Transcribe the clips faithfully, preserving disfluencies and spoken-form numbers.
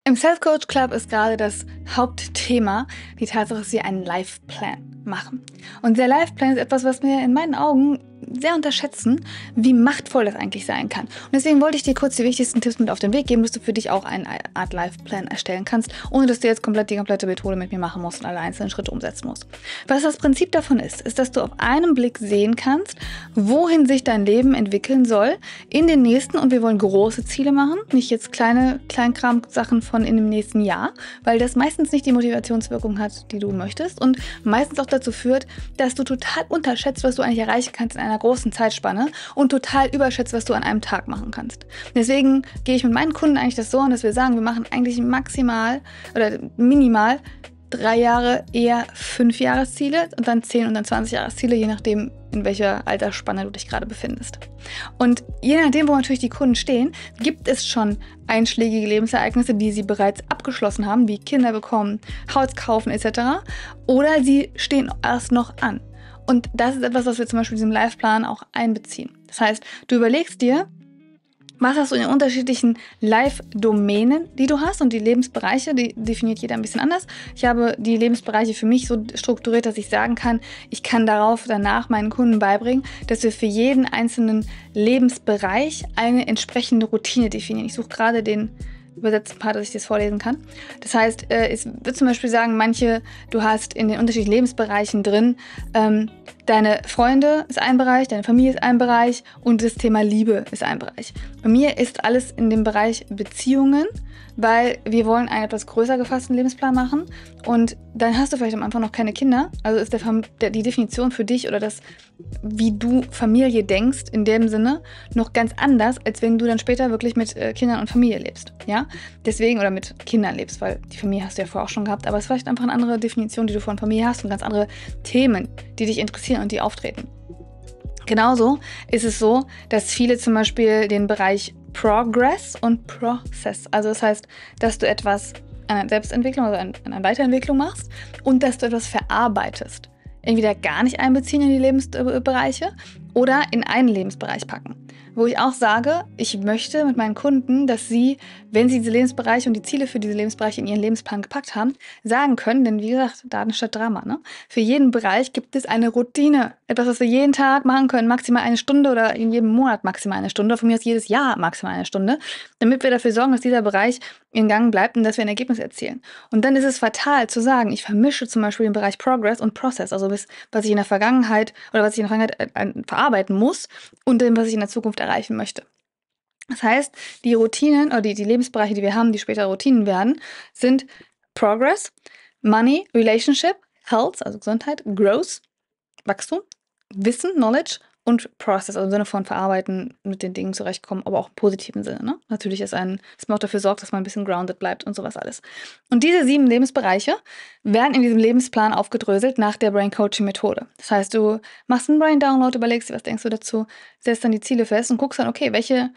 Im Self-Coach Club ist gerade das Hauptthema die Tatsache, dass wir einen Life-Plan machen. Und der Life-Plan ist etwas, was wir in meinen Augen sehr unterschätzen, wie machtvoll das eigentlich sein kann. Und deswegen wollte ich dir kurz die wichtigsten Tipps mit auf den Weg geben, dass du für dich auch eine Art Life-Plan erstellen kannst, ohne dass du jetzt komplett die komplette Methode mit mir machen musst und alle einzelnen Schritte umsetzen musst. Was das Prinzip davon ist, ist, dass du auf einen Blick sehen kannst, wohin sich dein Leben entwickeln soll in den nächsten, und wir wollen große Ziele machen, nicht jetzt kleine Kleinkram-Sachen von in dem nächsten Jahr, weil das meistens nicht die Motivationswirkung hat, die du möchtest, und meistens auch dazu führt, dass du total unterschätzt, was du eigentlich erreichen kannst in einer großen Zeitspanne und total überschätzt, was du an einem Tag machen kannst. Deswegen gehe ich mit meinen Kunden eigentlich das so an, dass wir sagen, wir machen eigentlich maximal oder minimal drei Jahre, eher fünf Jahresziele und dann zehn und dann zwanzig Jahresziele, je nachdem, in welcher Altersspanne du dich gerade befindest. Und je nachdem, wo natürlich die Kunden stehen, gibt es schon einschlägige Lebensereignisse, die sie bereits abgeschlossen haben, wie Kinder bekommen, Haus kaufen et cetera. Oder sie stehen erst noch an. Und das ist etwas, was wir zum Beispiel in diesem Life-Plan auch einbeziehen. Das heißt, du überlegst dir, was hast du in den unterschiedlichen Live-Domänen, die du hast, und die Lebensbereiche, die definiert jeder ein bisschen anders. Ich habe die Lebensbereiche für mich so strukturiert, dass ich sagen kann, ich kann darauf danach meinen Kunden beibringen, dass wir für jeden einzelnen Lebensbereich eine entsprechende Routine definieren. Ich suche gerade den übersetzten Part, dass ich das vorlesen kann. Das heißt, äh, es wird zum Beispiel sagen, manche, du hast in den unterschiedlichen Lebensbereichen drin, ähm, deine Freunde ist ein Bereich, deine Familie ist ein Bereich und das Thema Liebe ist ein Bereich. Bei mir ist alles in dem Bereich Beziehungen, weil wir wollen einen etwas größer gefassten Lebensplan machen, und dann hast du vielleicht am Anfang noch keine Kinder, also ist der, der, die Definition für dich oder das, wie du Familie denkst, in dem Sinne noch ganz anders, als wenn du dann später wirklich mit äh, Kindern und Familie lebst, ja? Deswegen, oder mit Kindern lebst, weil die Familie hast du ja vorher auch schon gehabt, aber es ist vielleicht einfach eine andere Definition, die du von Familie hast, und ganz andere Themen, die dich interessieren und die auftreten. Genauso ist es so, dass viele zum Beispiel den Bereich Progress und Process, also das heißt, dass du etwas an einer Selbstentwicklung, also an einer Weiterentwicklung machst und dass du etwas verarbeitest. Entweder gar nicht einbeziehen in die Lebensbereiche oder in einen Lebensbereich packen. Wo ich auch sage, ich möchte mit meinen Kunden, dass sie, wenn sie diese Lebensbereiche und die Ziele für diese Lebensbereiche in ihren Lebensplan gepackt haben, sagen können, denn wie gesagt, Daten statt Drama, ne? Für jeden Bereich gibt es eine Routine. Etwas, was wir jeden Tag machen können, maximal eine Stunde oder in jedem Monat maximal eine Stunde, von mir aus jedes Jahr maximal eine Stunde, damit wir dafür sorgen, dass dieser Bereich in Gang bleibt und dass wir ein Ergebnis erzielen. Und dann ist es fatal zu sagen, ich vermische zum Beispiel den Bereich Progress und Process, also das, was ich in der Vergangenheit oder was ich in der Vergangenheit äh, verarbeiten muss und dem, was ich in der Zukunft erreichen möchte. Das heißt, die Routinen oder die, die Lebensbereiche, die wir haben, die später Routinen werden, sind Progress, Money, Relationship, Health, also Gesundheit, Growth, Wachstum, Wissen, Knowledge und Process, also im Sinne von verarbeiten, mit den Dingen zurechtkommen, aber auch im positiven Sinne. Ne? Natürlich ist ein, dass man auch dafür sorgt, dass man ein bisschen grounded bleibt und sowas alles. Und diese sieben Lebensbereiche werden in diesem Lebensplan aufgedröselt nach der Brain Coaching Methode. Das heißt, du machst einen Brain Download, überlegst dir, was denkst du dazu, setzt dann die Ziele fest und guckst dann, okay, welche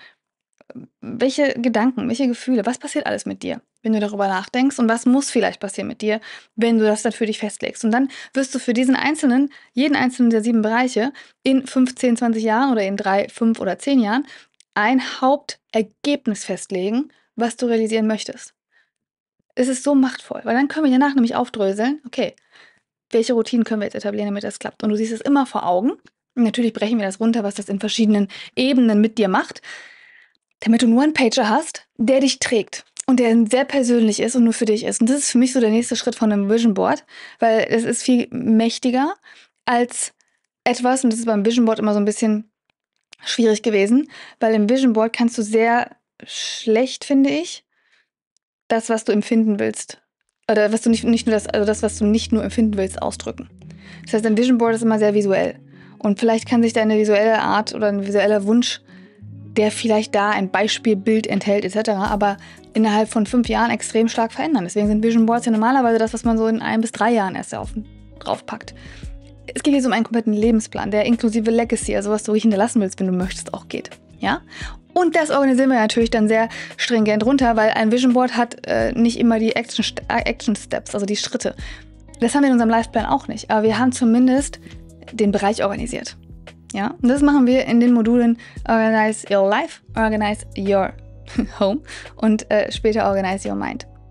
welche Gedanken, welche Gefühle, was passiert alles mit dir, wenn du darüber nachdenkst, und was muss vielleicht passieren mit dir, wenn du das dann für dich festlegst. Und dann wirst du für diesen einzelnen, jeden einzelnen der sieben Bereiche in fünfzehn, zwanzig Jahren oder in drei, fünf oder zehn Jahren ein Hauptergebnis festlegen, was du realisieren möchtest. Es ist so machtvoll, weil dann können wir danach nämlich aufdröseln, okay, welche Routinen können wir jetzt etablieren, damit das klappt. Und du siehst es immer vor Augen. Und natürlich brechen wir das runter, was das in verschiedenen Ebenen mit dir macht, damit du einen One-Pager hast, der dich trägt und der sehr persönlich ist und nur für dich ist. Und das ist für mich so der nächste Schritt von einem Vision Board, weil es ist viel mächtiger als etwas, und das ist beim Vision Board immer so ein bisschen schwierig gewesen, weil im Vision Board kannst du sehr schlecht, finde ich, das, was du empfinden willst, oder was du nicht, nicht nur das, also das, was du nicht nur empfinden willst, ausdrücken. Das heißt, ein Vision Board ist immer sehr visuell. Und vielleicht kann sich deine visuelle Art oder ein visueller Wunsch, der vielleicht da ein Beispielbild enthält et cetera, aber innerhalb von fünf Jahren extrem stark verändern. Deswegen sind Vision Boards ja normalerweise das, was man so in ein bis drei Jahren erst auf, draufpackt. Es geht jetzt um einen kompletten Lebensplan, der inklusive Legacy, also was du ruhig hinterlassen willst, wenn du möchtest, auch geht. Ja? Und das organisieren wir natürlich dann sehr stringent runter, weil ein Vision Board hat äh, nicht immer die Action, Action Steps, also die Schritte. Das haben wir in unserem Lifeplan auch nicht, aber wir haben zumindest den Bereich organisiert. Ja, und das machen wir in den Modulen Organize Your Life, Organize Your Home und äh, später Organize Your Mind.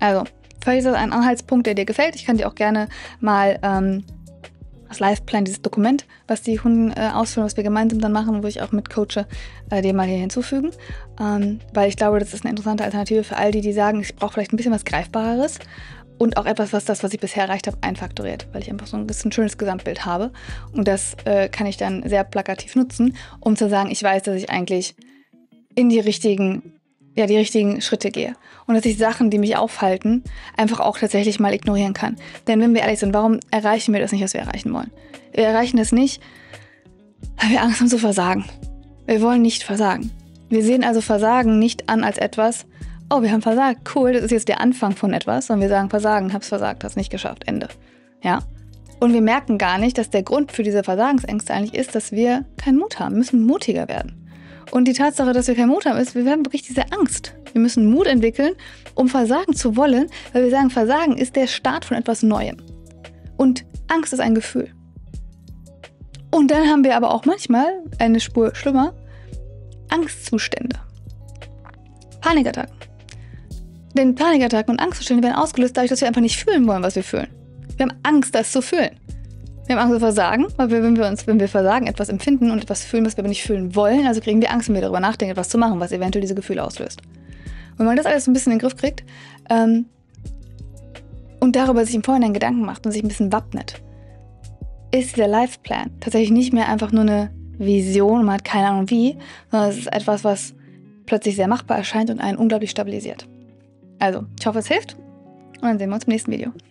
Also, vielleicht ist das ein Anhaltspunkt, der dir gefällt. Ich kann dir auch gerne mal ähm, das Life-Plan, dieses Dokument, was die Kunden äh, ausfüllen, was wir gemeinsam dann machen, wo ich auch mit coache, äh, dir mal hier hinzufügen. Ähm, weil ich glaube, das ist eine interessante Alternative für all die, die sagen, ich brauche vielleicht ein bisschen was Greifbareres und auch etwas, was das, was ich bisher erreicht habe, einfaktoriert, weil ich einfach so ein bisschen schönes Gesamtbild habe. Und das äh, kann ich dann sehr plakativ nutzen, um zu sagen, ich weiß, dass ich eigentlich in die richtigen ja, die richtigen Schritte gehe. Und dass ich Sachen, die mich aufhalten, einfach auch tatsächlich mal ignorieren kann. Denn wenn wir ehrlich sind, warum erreichen wir das nicht, was wir erreichen wollen? Wir erreichen das nicht, weil wir Angst haben zu versagen. Wir wollen nicht versagen. Wir sehen also Versagen nicht an als etwas, oh, wir haben versagt, cool, das ist jetzt der Anfang von etwas. Und wir sagen, Versagen, hab's versagt, hast nicht geschafft, Ende. Ja? Und wir merken gar nicht, dass der Grund für diese Versagensängste eigentlich ist, dass wir keinen Mut haben. Wir müssen mutiger werden. Und die Tatsache, dass wir keinen Mut haben, ist, wir haben wirklich diese Angst. Wir müssen Mut entwickeln, um versagen zu wollen, weil wir sagen, Versagen ist der Start von etwas Neuem. Und Angst ist ein Gefühl. Und dann haben wir aber auch manchmal, eine Spur schlimmer, Angstzustände. Panikattacken. Denn Panikattacken und Angstzustände werden ausgelöst dadurch, dass wir einfach nicht fühlen wollen, was wir fühlen. Wir haben Angst, das zu fühlen. Wir haben Angst vor Versagen, weil wir, wenn wir uns, wenn wir Versagen etwas empfinden und etwas fühlen, was wir aber nicht fühlen wollen, also kriegen wir Angst, wenn wir darüber nachdenken, etwas zu machen, was eventuell diese Gefühle auslöst. Wenn man das alles ein bisschen in den Griff kriegt ähm, und darüber sich im Vorhinein Gedanken macht und sich ein bisschen wappnet, ist der Life-Plan tatsächlich nicht mehr einfach nur eine Vision und man hat keine Ahnung wie, sondern es ist etwas, was plötzlich sehr machbar erscheint und einen unglaublich stabilisiert. Also, ich hoffe, es hilft und dann sehen wir uns im nächsten Video.